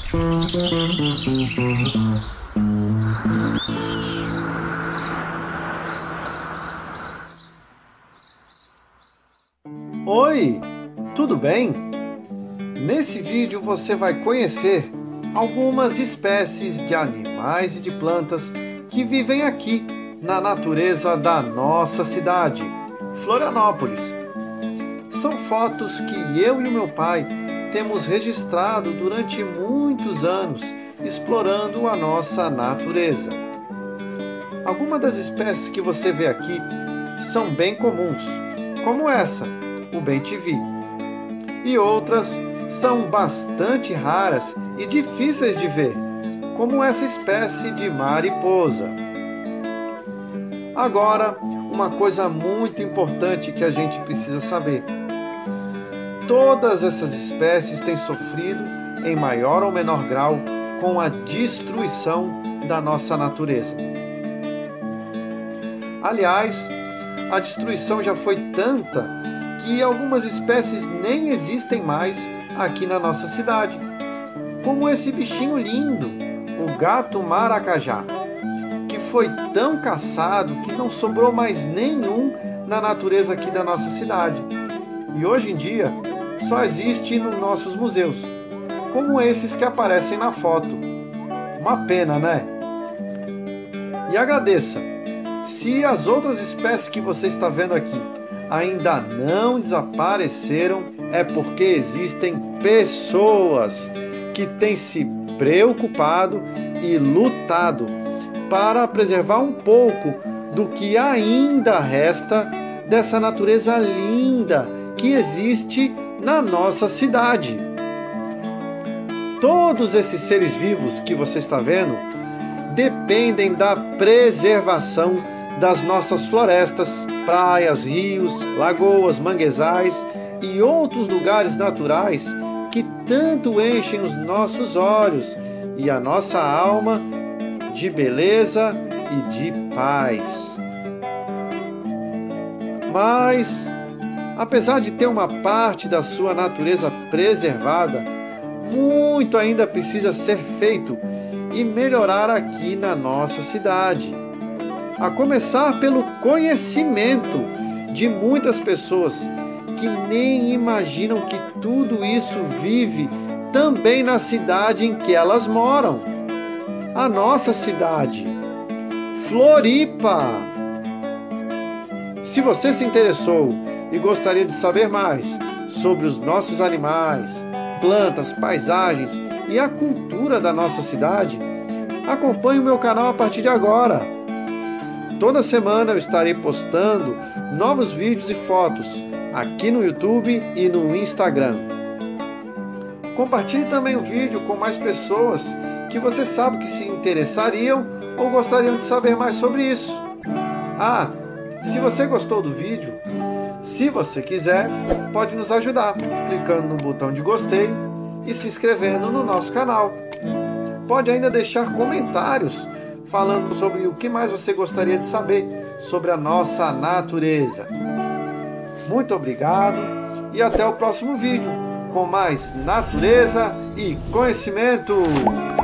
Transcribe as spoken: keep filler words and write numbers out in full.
Oi, tudo bem? Nesse vídeo você vai conhecer algumas espécies de animais e de plantas que vivem aqui na natureza da nossa cidade, Florianópolis. São fotos que eu e o meu pai temos registrado durante muitos anos, explorando a nossa natureza. Algumas das espécies que você vê aqui são bem comuns, como essa, o bem-te-vi, e outras são bastante raras e difíceis de ver, como essa espécie de mariposa. Agora, uma coisa muito importante que a gente precisa saber. Todas essas espécies têm sofrido, em maior ou menor grau, com a destruição da nossa natureza. Aliás, a destruição já foi tanta que algumas espécies nem existem mais aqui na nossa cidade, como esse bichinho lindo, o gato maracajá, que foi tão caçado que não sobrou mais nenhum na natureza aqui da nossa cidade. E hoje em dia só existe nos nossos museus, como esses que aparecem na foto. Uma pena, né? E agradeça, se as outras espécies que você está vendo aqui ainda não desapareceram, é porque existem pessoas que têm se preocupado e lutado para preservar um pouco do que ainda resta dessa natureza linda que existe na nossa cidade. Todos esses seres vivos que você está vendo dependem da preservação das nossas florestas, praias, rios, lagoas, manguezais e outros lugares naturais que tanto enchem os nossos olhos e a nossa alma de beleza e de paz. Mas, apesar de ter uma parte da sua natureza preservada, muito ainda precisa ser feito e melhorar aqui na nossa cidade. A começar pelo conhecimento de muitas pessoas que nem imaginam que tudo isso vive também na cidade em que elas moram. A nossa cidade, Floripa. Se você se interessou e gostaria de saber mais sobre os nossos animais, plantas, paisagens e a cultura da nossa cidade, acompanhe o meu canal a partir de agora. Toda semana eu estarei postando novos vídeos e fotos aqui no YouTube e no Instagram. Compartilhe também o vídeo com mais pessoas que você sabe que se interessariam ou gostariam de saber mais sobre isso. Ah, se você gostou do vídeo, se você quiser, pode nos ajudar clicando no botão de gostei e se inscrevendo no nosso canal. Pode ainda deixar comentários falando sobre o que mais você gostaria de saber sobre a nossa natureza. Muito obrigado e até o próximo vídeo com mais natureza e conhecimento.